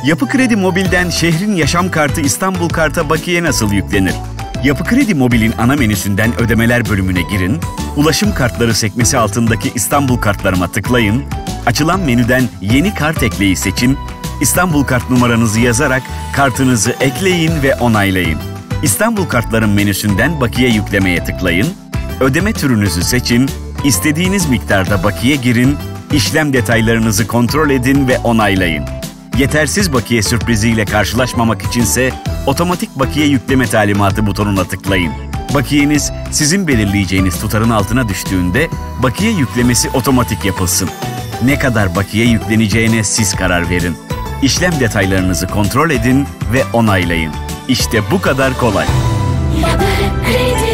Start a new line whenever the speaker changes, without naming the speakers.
Yapı Kredi Mobil'den şehrin yaşam kartı İstanbul Kart'a bakiye nasıl yüklenir? Yapı Kredi Mobil'in ana menüsünden ödemeler bölümüne girin, ulaşım kartları sekmesi altındaki İstanbul Kartlarıma tıklayın, açılan menüden yeni kart ekleyi seçin, İstanbul Kart numaranızı yazarak kartınızı ekleyin ve onaylayın. İstanbul Kartların menüsünden bakiye yüklemeye tıklayın, ödeme türünüzü seçin, istediğiniz miktarda bakiye girin, işlem detaylarınızı kontrol edin ve onaylayın. Yetersiz bakiye sürpriziyle karşılaşmamak içinse otomatik bakiye yükleme talimatı butonuna tıklayın. Bakiyeniz sizin belirleyeceğiniz tutarın altına düştüğünde bakiye yüklemesi otomatik yapılsın. Ne kadar bakiye yükleneceğine siz karar verin. İşlem detaylarınızı kontrol edin ve onaylayın. İşte bu kadar kolay.
Yapı Kredi.